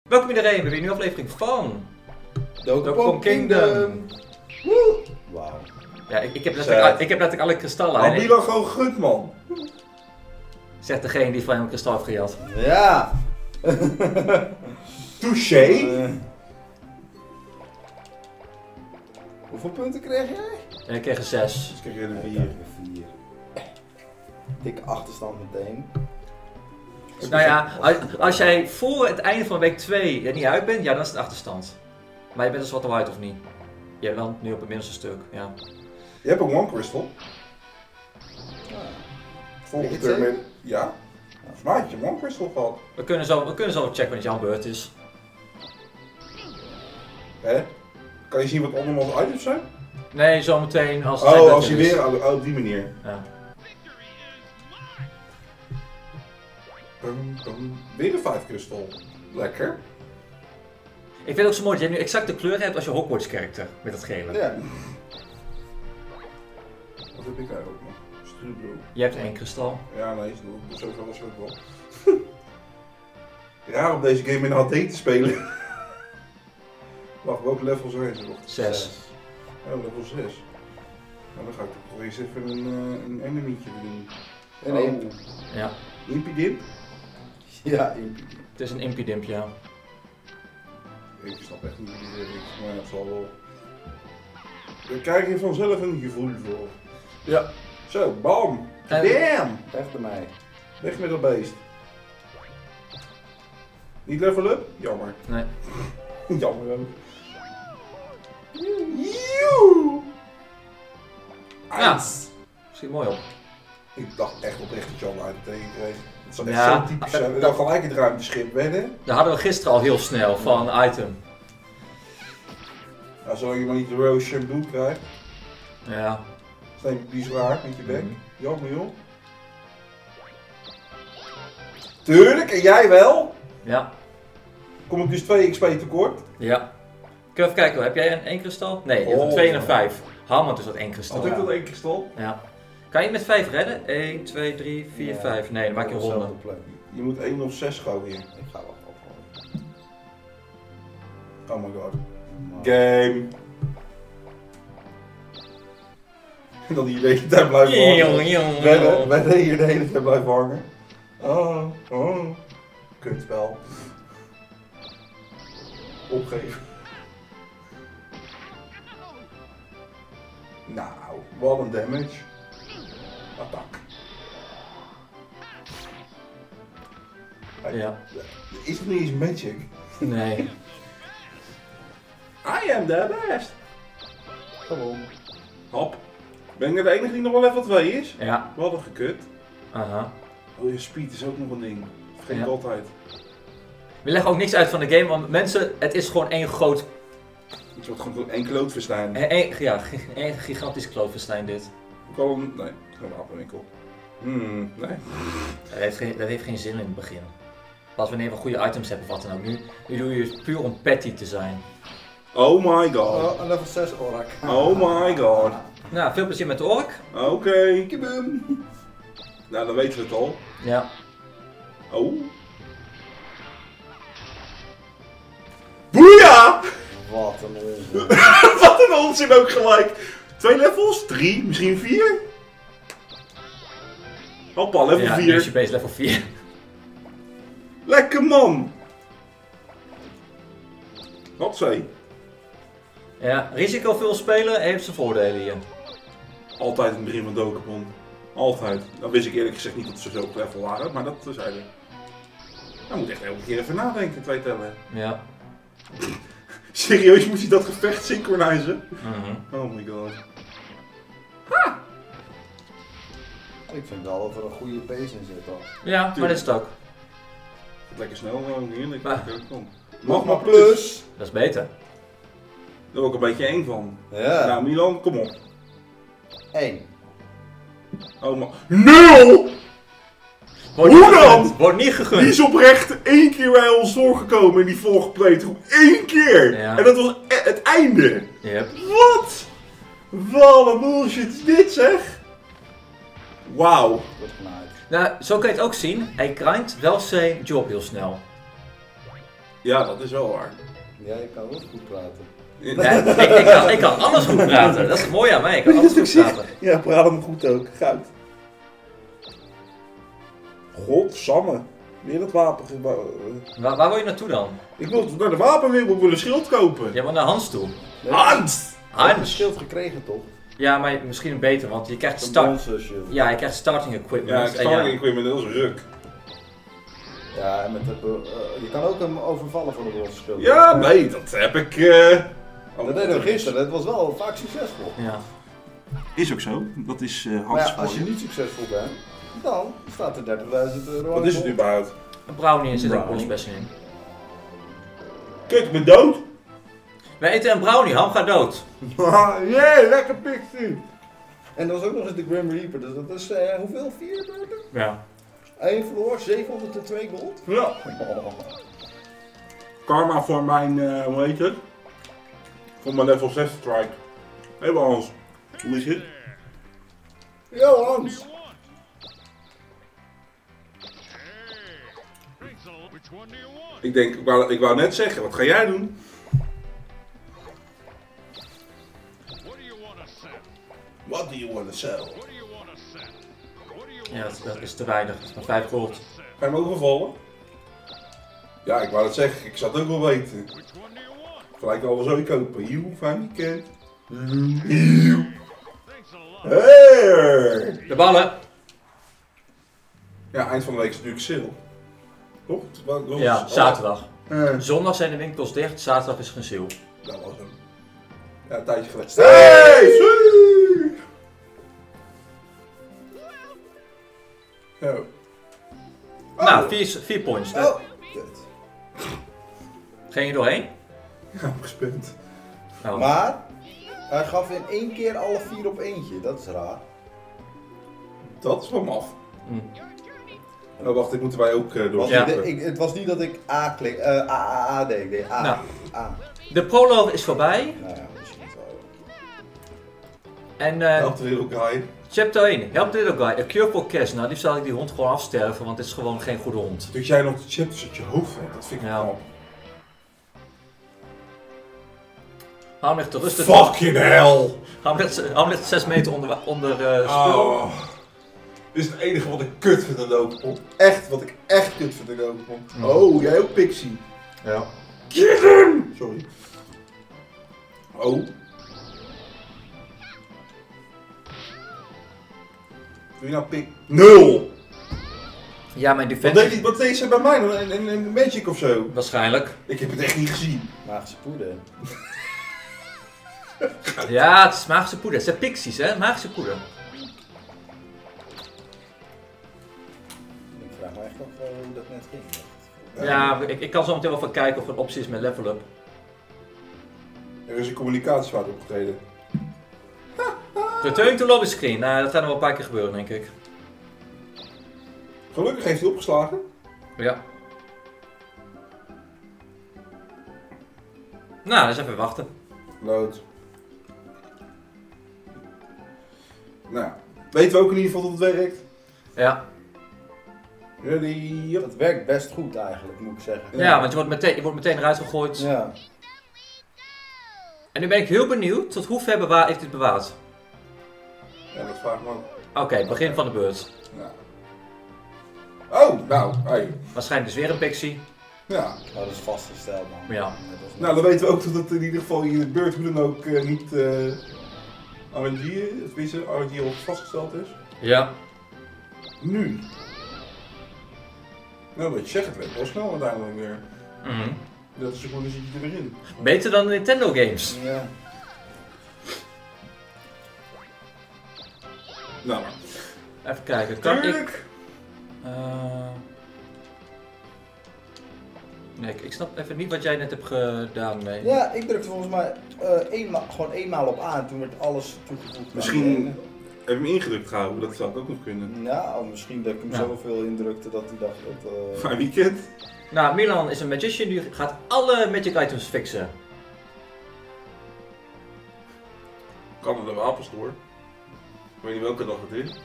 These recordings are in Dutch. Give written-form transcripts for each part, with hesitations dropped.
Welkom iedereen bij weer een nieuwe aflevering van Dokapon Kingdom. Wauw. Ja, ik heb letterlijk alle kristallen. Had Milan gewoon gut, man. Zegt degene die van hem een kristal heeft gejat. Ja. Touché. Hoeveel punten kreeg jij? En ik kreeg een 6. Dus krijg je er Ik 4. kreeg 4. Dikke achterstand meteen. Nou ja, als jij voor het einde van week 2 er niet uit bent, ja dan is het achterstand. Maar je bent dus wat white of niet? Je bent wel nu op het middelste stuk, ja. Je hebt een One Crystal. Volgende Weet je het turn met... Ja. Volgens mij had je een One Crystal gehad. We kunnen zo checken wanneer jouw beurt is. Hè? Kan je zien wat allemaal items zijn? Nee, zometeen als het Oh, zijn als je beurt is. weer... Oh, op die manier. Ja. Weer een 5 Crystal. Lekker. Ik vind het ook zo mooi dat jij nu exact de kleur hebt als je Hogwarts karakter met dat gele. Ja. Wat heb ik eigenlijk nog? Strublul. Je hebt 1 kristal. Ja, nee, zoveel was ook wel. Raar om deze game in HD te spelen. Wacht, welke level zijn ze nog? 6. Oh, level 6. Nou, dan ga ik toch wel eens even een enemy'tje doen. En één. Ja, Impidimp? Ja, het is een impidimp, ja. Ik snap echt niet wat die zegt, maar het zal wel. Daar krijg je vanzelf een gevoel voor. Ja. Zo, bam! En- Damn! Weg bij mij. Weg met dat beest. Niet level up? Jammer. Nee. Jammer ook. Joe! Ja. Eins. Schiet mooi op. Ik dacht echt oprecht dat je al uit tegen kreeg. Het zou echt Ja, zo typisch zijn. We dan gelijk het ruimteschip wedden. Dat hadden we gisteren al heel snel van item. Nou, zolang je maar niet de Rose Shampoo krijgt. Ja. Steen die zwaar met je bek. Mhm. Jammer joh. Tuurlijk, en jij wel. Ja. Kom ik dus 2 XP tekort. Ja. Kun je even kijken, hoor. Heb jij een 1 kristal? Nee, je hebt een Oh. 2 en een 5. Hammond is dat 1 kristal. Had ik dat 1 kristal? Ja. Kan je met 5 redden? 1, 2, 3, 4, 5. Nee, dan maak je een ronde. Dezelfde plek. Je moet 1 of 6 gooien. Ik ga wel opgooien. Oh my god. Game. En dan die de hele tijd blijven hangen. Wedden hier de hele tijd blijven hangen. Oh. Kutspel. Opgeven. Nou, wat een damage. Attack. Ja. Is het niet eens magic? Nee. I am the best. Gewoon. Hop. Ben ik de enige die nog wel level 2 is? Ja. We hadden gekut. Aha. Oh, je speed is ook nog een ding. Dat vergeet ik Ja. altijd. We leggen ook niks uit van de game, want mensen, het is gewoon één groot... Het wordt gewoon één klootverstijn. Ja, één gigantisch klootfestijn dit. Ik al een... Nee, geen wapenwinkel. Nee. Dat heeft geen zin in het begin. Pas wanneer we goede items hebben, wat dan ook. Nu doe je het puur om petty te zijn. Oh my god. Oh, een level 6 orak. Oh my god. Nou, veel plezier met de ork. Oké. Kiboom. Nou, dan weten we het al. Ja. Oh. Boeia! Wat een onzin. Wat een onzin ook gelijk. 2 levels? 3? Misschien 4? Hoppa, level Ja, 4. nu is je base level 4. Lekker man! Wat zei? Ja, risicovol spelen heeft zijn voordelen hier. Altijd in het begin van Dokapon. Altijd. Dan wist ik eerlijk gezegd niet dat ze zo op level waren, maar dat zeiden. Dan moet echt elke keer even nadenken, 2 tellen. Ja. Serieus, moet je dat gevecht synchronizen? Mhm. Oh my god. Ik vind wel dat er een goede pace in zit al. Ja, maar dat is het ook. Lekker snel, heerlijk. Ah. Magma Plus. Dat is beter. Daar word ik een beetje eng van. Ja. Nou, Milan, kom op. 1. Oh man. 0! Wordt Hoe niet dan? gegund. Wordt niet Die gegund. is oprecht 1 keer bij ons doorgekomen in die vorige playthrough. 1 keer! Ja. En dat was het einde. Yep. Wat? Wat een bullshit is dit zeg? Wauw. Wordt genaaid. Nou, zo kan je het ook zien. Hij grindt wel zijn job heel snel. Ja, dat is wel waar. Ja, je kan ook goed praten. Nee, ik kan alles goed praten. Dat is het mooie aan mij. Ik kan alles goed praten. Ja, praat hem goed ook. Goud. Godsamme. Weer het wapen. Waar wil je naartoe dan? Ik wil naar de wapenwinkel, ik wil een schild kopen. Ja, maar naar Hans toe. Nee, Hans! je hebt een Hans! schild gekregen toch? Ja, maar misschien een beter, want je krijgt Een start. bronzen schild. Ja, je krijgt starting equipment. Ja, ik En sta equipment, dat is ruk. Ja, en met je kan ook hem overvallen voor de bronzen schild. Ja, nee, dat heb ik... Dat deden we gisteren, dat was wel vaak succesvol. Ja. Is ook zo, dat is Maar Hans ja, als je niet succesvol bent, dan staat er 30.000 euro. Wat is het überhaupt? Een brownie zit ook Brownie. bosbessen in. Kijk, ik ben dood! Wij eten een brownie, Ham gaat dood. Jee, lekker pixie! En dat was ook nog eens de Grim Reaper, dus dat is hoeveel? 4 beurten? Ja. 1 verloor, 702 gold. Ja. Karma voor mijn, hoe heet het? Voor mijn level 6 strike. Hé Hans, hoe is het? Ja, Hans. Ik denk, ik wou net zeggen, wat ga jij doen? What do you want to sell? Ja, dat is te weinig. Dat is maar 5 gold. Ga je hem overvallen? Ja, ik wou het zeggen, ik zat ook wel weten. Gelijk al wel zo kopen. You, fijn weekend. Hey! De ballen! Ja, eind van de week is natuurlijk sale. Toch? Ja, zaterdag. Eh, Zondag zijn de winkels dicht, zaterdag is geen sale. dat was hem. Ja, een tijdje geleden. Hey! Zo. Nou, 4 points. Oh, kut. Ging je doorheen? Ja, gespund. Oh. Maar, hij gaf in 1 keer alle 4 op eentje, dat is raar. Dat is wel maf. Hm. Oh, wacht, dit moeten wij ook Want doorzetten. het was niet dat ik A deed, ik deed A. Nou. A. De proloog is voorbij. Nou ja, misschien wel. En Help de little guy. chapter 1. Help the little guy. A cure for Cash. Nou, liefst zal ik die hond gewoon afsterven, want het is gewoon geen goede hond. Dat jij nog de chapters uit je hoofd hebt, dat vind ik Ja. knap. Ham ligt te rusten. Fucking hell! Ham ligt 6 meter onder spul. Oh. Dit is het enige wat ik kut vind aan Dokapon. Echt, wat ik echt kut vind aan Dokapon. Ja. Oh, jij ook Pixie. Ja. Get hem! Sorry. Oh. Doe je nou pik? 0! Ja, mijn Wat defensie. deed ze bij mij dan? Een Magic of zo? Waarschijnlijk. Ik heb het echt niet gezien. Magische poeder. Ja, het is magische poeder. Het zijn pixies, hè? Magische poeder. Ik vraag me echt af hoe dat net ging. Ja, ik kan zo meteen wel even kijken of er een optie is met level up. Er is een communicatiefout opgetreden. Return to lobby screen. Nou, dat gaat nog wel een paar keer gebeuren, denk ik. Gelukkig heeft hij opgeslagen. Ja. Nou, dus even wachten. Lood. Nou, weten we ook in ieder geval dat het werkt. Ja. Ready? Yep. Dat werkt best goed eigenlijk, moet ik zeggen. Ja, want je wordt meteen eruit gegooid. Ja. En nu ben ik heel benieuwd tot hoe ver heeft dit bewaard. Ja, dat vraag ik me ook. Oké, begin van de beurt. Ja. Oh, nou, hey. Waarschijnlijk is weer een pixie. Ja. Oh, dat is vastgesteld man. Ja. Dat was Nou, dan weten we ook dat het in ieder geval in de beurt hoe dan ook niet RNG, of wie ze RNG al vastgesteld is. Ja. Nu. Nou, wat je zegt, het werkt wel snel uiteindelijk weer. Mhm. Dat is gewoon, dan zit je er weer in. Beter dan de Nintendo games. Ja. Nou, Even kijken, kan ik... tuurlijk. Nee, ik snap even niet wat jij net hebt gedaan mee. Ja, ik drukte volgens mij gewoon eenmaal op A en toen werd alles toegevoegd. Misschien heb je hem ingedrukt gehouden, dat zou ook nog kunnen. Nou, misschien dat ik hem Ja. zoveel indrukte dat hij dacht dat... Fijn weekend. Nou, Milan is een magician, die gaat alle magic items fixen. Kan er de wapens door. Ik weet niet welke dag het is.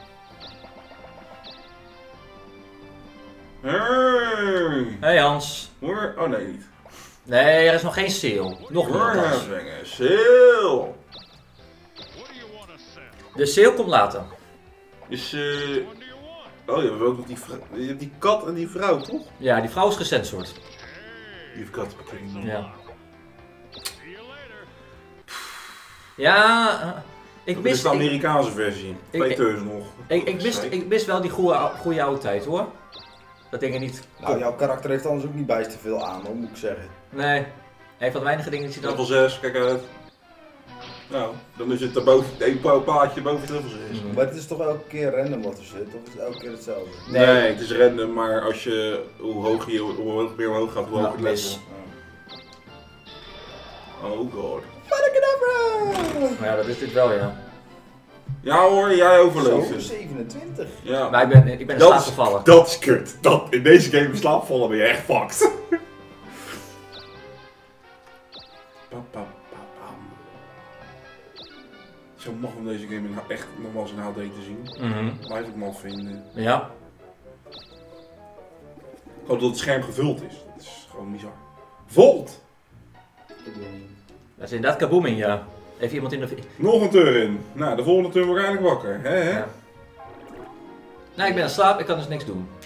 Hey. Hey Hans. Hoor. Oh nee, niet. Nee, er is nog geen sale. Nog niet althans. Warhammer, sale. De sale komt later. Is oh, je hebt ook nog je hebt die kat en die vrouw, toch? Ja, die vrouw is gecensored. Die kat bekend nog. Ja. Ja, ik Dit is mis... de Amerikaanse versie. Twee teus nog. Ik mis wel die goede oude tijd, hoor. Dat denk ik niet. Nou, jouw karakter heeft anders ook niet bijster veel aan, hoor, moet ik zeggen. Nee. Een van de weinige dingen die je dan... Level 6, kijk uit. Nou, dan is het daarboven, één paadje boven het level 6. Maar het is toch elke keer random wat er zit, of is het elke keer hetzelfde? Nee, het is random, maar als je, hoe meer omhoog gaat, hoe hoger het level. Oh god. Maar ja, dat is dit wel, ja. Ja hoor, jij overleeft Zo, het. 27. Ja. Maar ik ben in slaap gevallen. Dat is kut. In deze game in slaap vallen ben je echt fucked. Zo mag om deze game echt nogmaals in HD te zien. Blijf ik maf vinden. Ja. Gewoon dat het scherm gevuld is. Dat is gewoon bizar. Volt! Daar zit inderdaad kaboom in, ja. Even iemand in de... Nog een turn. Nou, de volgende turn word ik eigenlijk wakker. Hè? Ja. Nou, ik ben in slaap, ik kan dus niks doen.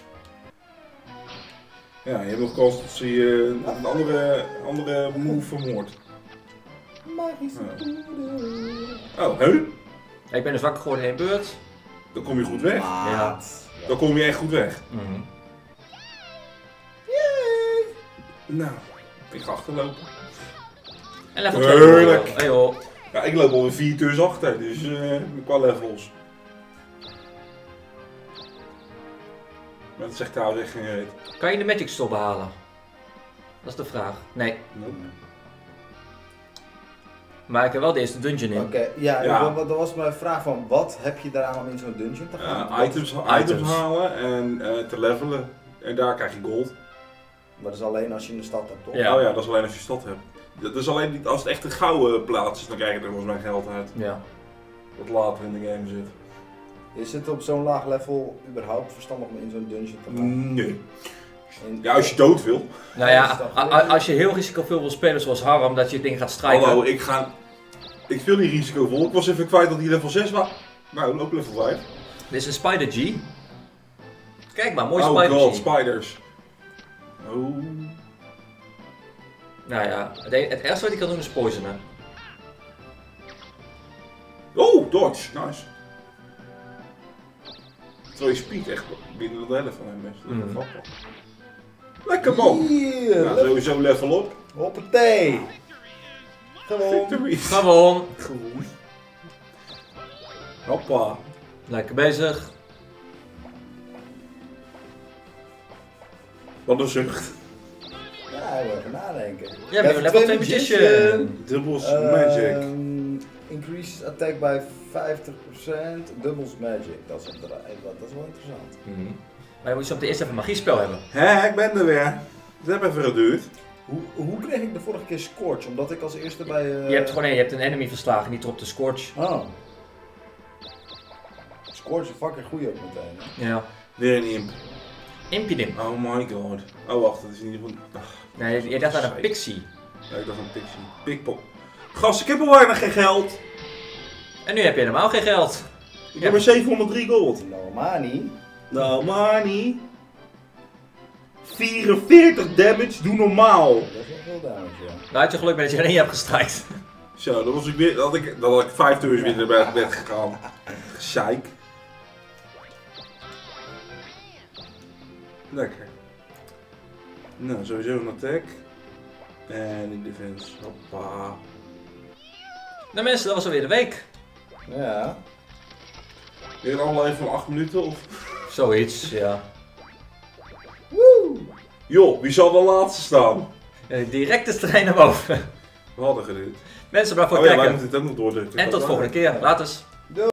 Ja, je hebt nog kans dat ze je een andere move vermoordt. Magische Oh, hè? Ik ben dus wakker geworden in één beurt. Dan kom je goed weg. Ja. Dan kom je echt goed weg. Nou, ik ga achterlopen. En level 2. Heerlijk. Hey joh. Ja, ik loop alweer 4 turns achter, dus qua levels. Maar dat zegt trouwens echt geen reet. Kan je de Magic Store behalen? Dat is de vraag. Nee. Nope. Maar ik heb wel de eerste dungeon in. Oké, ja, Ja. dat was mijn vraag van, wat heb je daaraan om in zo'n dungeon te gaan? Items halen en te levelen. En daar krijg je gold. Maar dat is alleen als je in de stad hebt, toch? Ja. Oh ja, dat is alleen als je stad hebt. Dat is alleen niet, als het echt een gouden plaats is, dan krijg je er volgens mij geld uit. Ja. Wat later in de game zit. Is het op zo'n laag level überhaupt verstandig om in zo'n dungeon te gaan? Nee. In- Ja, als je dood wil. Nou ja, als je heel risicovol wil spelen zoals Harm, dat je het ding gaat strijken. Hallo, ik speel niet risicovol. Ik was even kwijt dat die level 6 was. Nou, ook level 5. Dit is een Spider G. Kijk maar, mooi Oh Spider god, G. spiders. Oh. Nou ja, het ergste wat hij kan doen is poisonen. Oh, dodge. Nice. Terwijl je speed echt binnen de helft van hem is. Dat is wel grappig. Lekker man. Hier, Nou, sowieso level op. hoppatee. Gewoon. Victory. Gewoon. Gewoon. Hoppa. Lekker bezig. Wat een zucht. Ja, even nadenken. Ja, maar level 2 magician. Dubbels magic. Increases attack by 50%, doubles magic. Dat is wel interessant. Maar je moet zo op de eerste even een magiespel hebben. Hé, ik ben er weer. Het heeft even geduurd. Hoe kreeg ik de vorige keer Scorch? Omdat ik als eerste bij... Je hebt een enemy verslagen, niet erop de Scorch. Oh. Scorch is fucking goeie ook meteen. Hè? Ja. Weer een imp. Impidim. Oh my god. Oh wacht, dat is niet van... Nee, je dacht aan een Pixie. Ja, ik dacht aan Pixie. Pikpop. Gast, ik heb al weinig geen geld. En nu heb je helemaal geen geld. Ik heb maar 703 gold. Normaal niet. Nou, money. 44 damage, doe normaal. Dat is wel veel damage, ja. Nou had je geluk dat je er één hebt gestrijd. Zo, dan was ik weer, dat had ik 5 turns weer naar bed gegaan. Gezeik. Lekker. Nou, sowieso een attack. En in defense. Hoppa. Nou mensen, dat was alweer de week. Ja. Weer een aflevering van 8 minuten of? Zoiets, ja. Woe! Joh, wie zal de laatste staan? Direct de trein naar boven. We hadden geduurd. Mensen, bedankt voor Oh het ja, wij kijken. moeten het ook nog doordrukken. En tot volgende keer. Later.